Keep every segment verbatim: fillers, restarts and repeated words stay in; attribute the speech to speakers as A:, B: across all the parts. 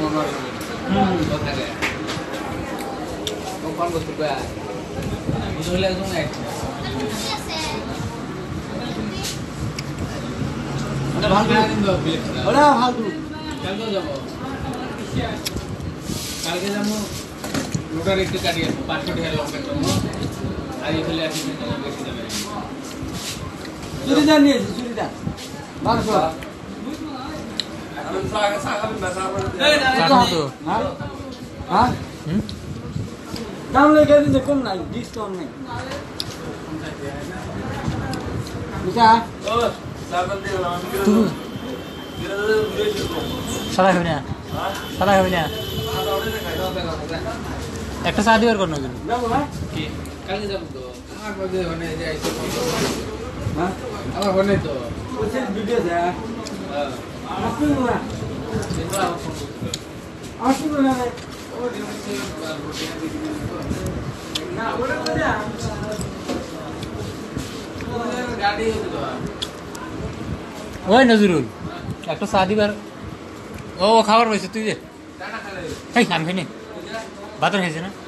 A: হুম থাকে কোন বস্তু কয়া বুঝলে একদম এক মানে ভালো দিন দাও ওরা ভালো কালকে যাব কালকে যাবো লোটার একটু কাটিয়ে আসবো পাঁচশো টাকা লঙ্কার জন্য আর এখানে আসি বেশি যাবে চুরিদার নিয়েছি চুরিদার বারোশো হ্যাঁ দাম লেগে দিতে কম নাই ডিসকাউন্ট নেই বুঝা সাদা খাবি না সাদা খাবি না একটা চা দিবার করো কি কালকে যাবো তো আমার বলে ওখানে যাই হ্যাঁ আমার ওখানে তো ভিডিও যা হ্যাঁ আসুন না আসুন না না ওরে যা গাড়ি হতো ওই নজরুল একটা চা দিবার ও খাবার পাইছে তুই যে এই আমি খাইনি বাতর খাইছে না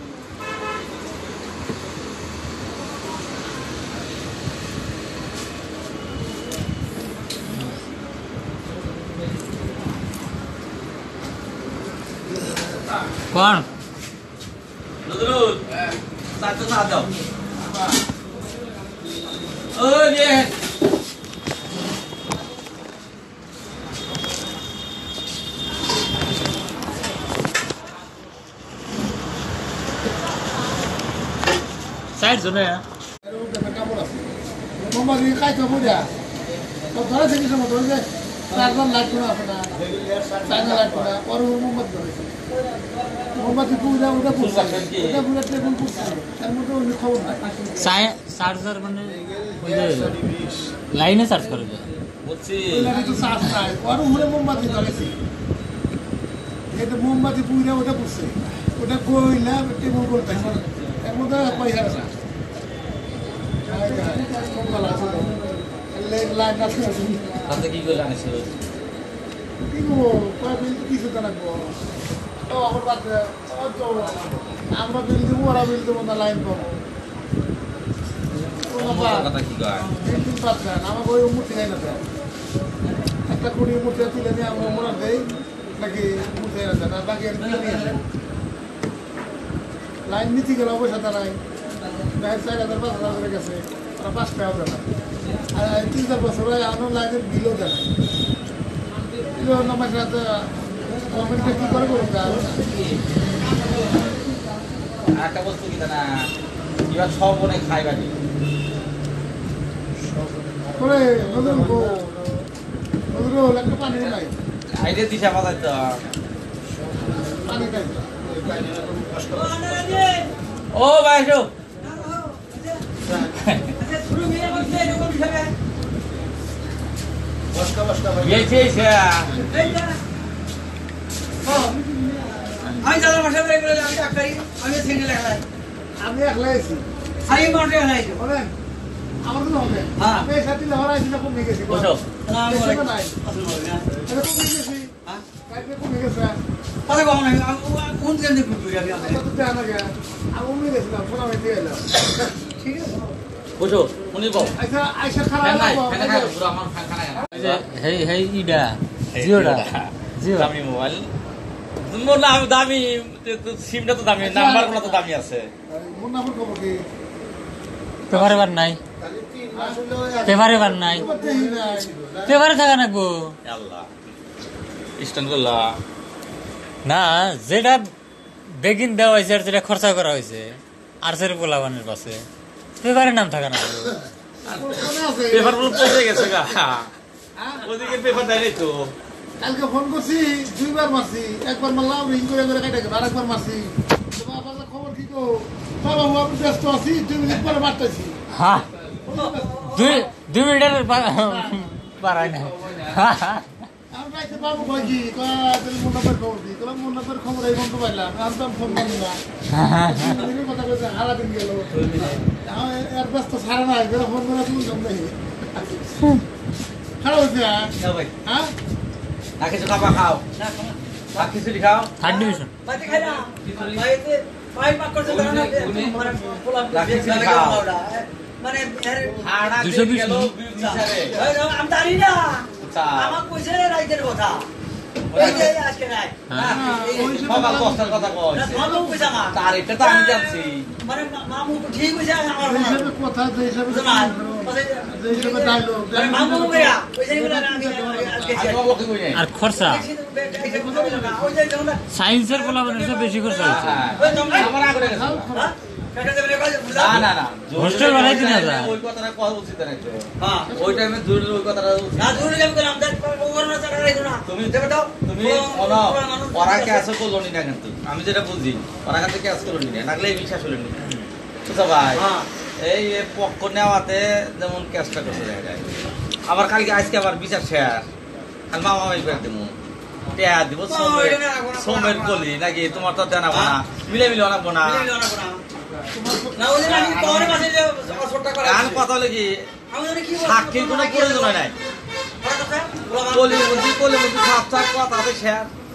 A: কোন নজরুল চা তো চা দাও ও যে সাইড জোনে মোমবাতি খাই তো বুঝা তো ধরে থেকে সময় ধরে যে চারজন লাগবে না আপনার চারজন লাগবে না পরে মোমবাতি ধরেছে মোমবাতি পুরা ওটা পুরো ওটা পুরো টেবিল পুরো তার মধ্যে অন্য খবর নাই চার্জার মানে ওই যে লাইনে চার্জ করে দেয় বুঝছি লাইনে তো চার্জ নাই আর উপরে মোমবাতি ধরেছে এটা মোমবাতি পুরা ওটা পুরছে ওটা কইলা টেবিল করতেছে এর মধ্যে পয়সা আছে লাইন আছে তাতে কি করে জানিস কি গো কয় বিল কিছু তো লাগবো ও আমার বাদ ও তো আমরা বিল দেব ওরা বিল দেব না লাইন পাবো কথা কি কয় তিন পাঁচ না আমার ওই মূর্তি নাই না একটা কুড়ি মূর্তি তুলে নিয়ে আমরা মনে দেই নাকি মূর্তি না না বাকি আর কি নিয়ে লাইন নিতে গেলে অবশ্য তারাই চার হাজার পাঁচ হাজার করে গেছে ওরা পাঁচ টাকা হবে না আর তিন চার বছর আমার লাইনের বিলও দেয় বিলও নামাজ রাতে গভর্নমেন্টটা কী করে করুন একটা বস্তু কি না এবার সব অনেক খাই বাড়ি করে নজর নজর একটা পানি নাই আইডিয়া দিশা বাজাই তো পানি নাই ও বাইশো আমি যাদের বাসা আমি সিঙ্গেল একলাই আমি একলাই আছি আমি মোটে একলাই বলেন আমার তো হবে হ্যাঁ এই সাথে লহরা আইছি না কমে গেছি বসো আসসালামু আলাইকুম আসসালামু আলাইকুম এটা কমে গেছি হ্যাঁ কাইতে কমে গেছে তাহলে কম না কোন দিন দিন করি আমি তো জানা গা আমি উনি গেছিলাম ফোন আমি দিয়ে এলাম ঠিক আছে বসো উনি বল আচ্ছা আয়শা খারাপ না খানা খায় পুরো আমার খানা খায় হেই হেই ইডা জিওডা জিও দামি মোবাইল মোর নাম দামি সিমটা তো দামি নাম্বারগুলো তো দামি আছে মোর নাম্বার কব কি পেপারে বার নাই পেপারে বার নাই পেপারে থাকা নাকবো আল্লাহ স্ট্যান্ড করলা না যেটা বেগিন দেওয়া হয়েছে আর যেটা খরচা করা হয়েছে আর সেটা পোলাবানের পাশে পেপারের নাম থাকা না পেপার বলে পয়সা গেছে গা ওদিকে পেপার দেয় তো কালকে ফোন করছি দুইবার মারছি একবার মারলাম রিং করে করে কেটে গেল আরেকবার মারছি তোমার খবর কি গো বাবা আমি ব্যস্ত আছি দুই মিনিট পরে মারতেছি হ্যাঁ দুই দুই মিনিটের পারাই না আমি পাইতে বাবু কয় কি কয় মুন্নাফের খবর দিই তোমার মুন্নাফের খবর এই বন্ধু পাইলাম আমি তো ফোন করি না কথা বলছে হারা দিন গেল এর ব্যস্ত সারা না ফোন করে তুমি জম দেখি খারাপ হচ্ছে হ্যাঁ না কিছু খাবা খাও
B: খিচুড়ি খাও
C: থার্ড ডিভিশন
A: বাইতে খাই না বাইতে পাই পাক করতে দাও না মানে পোলা
B: খিচুড়ি খাও
A: মানে
C: দুশো বিশ
A: আমি জানি না আমার কইছে রাইতের কথা এই যে আজকে নাই
B: সকাল দশটার কথা কয়
A: ভালো কইছা মা
B: তার এটা তো আমি জানছি
A: মানে মামু ঠিক কইছে আমার
D: কথা যে হিসাবে
A: না
D: যে হিসাবে ডায়লগ
A: মানে মামু কইয়া কইছে বলে আমি আজকে
C: আর খরচা সায়েন্সের বলা মানে বেশি খরচা হচ্ছে
B: আমার আগে গেছে না না না
C: হোস্টেল বানাই দিনা যা
B: ওই কথাটা কথা উচিত না তো হ্যাঁ ওই টাইমে জরুরি ওই কথাটা
A: না জরুরি কাম করলাম দেখ ওর না টাকা রাখো না
B: তুমি দেবে দাও তুমি ওনা ওরা ক্যাশ করলো নি না কিন্তু আমি যেটা বুঝি ওরা কাছে ক্যাশ করলো নি না লাগলে বিশ্বাস হলো নি বুঝছো ভাই এই পক্ষ নেওয়াতে যেমন ক্যাশটা করতে দেখা যায় আবার কালকে আজকে আবার বিচার শেয়ার আর মামা ওই করে দেবো টেয়া দিব সোমের সোমের গলি নাকি তোমার তো জানাবো না মিলে মিলে অনাবো না
A: না ওই আমি পরে মাসে যে ছোটটা করে
B: আর কথা হলো কি
A: আমি জানি কি
B: সাক্ষীর কোনো প্রয়োজন নাই কলি মন্ত্রী কলি মন্ত্রী সাপ সাপ কথা আছে শেয়ার